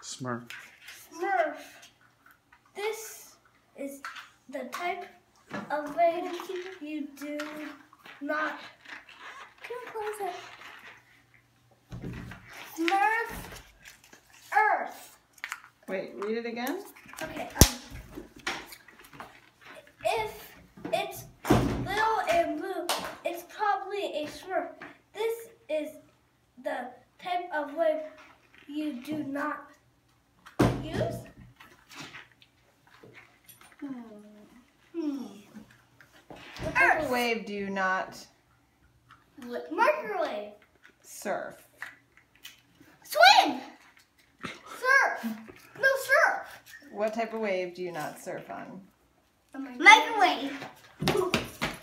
Smurf. Smurf. This is the type of wave you do not. Can you close it? Smurf. Earth. Wait, read it again. Okay. If it's little and blue, it's probably a Smurf. This is the type of wave you do not use. What type of wave do you not Microwave. surf? Swim. Surf. No, surf. What type of wave do you not surf on? Microwave.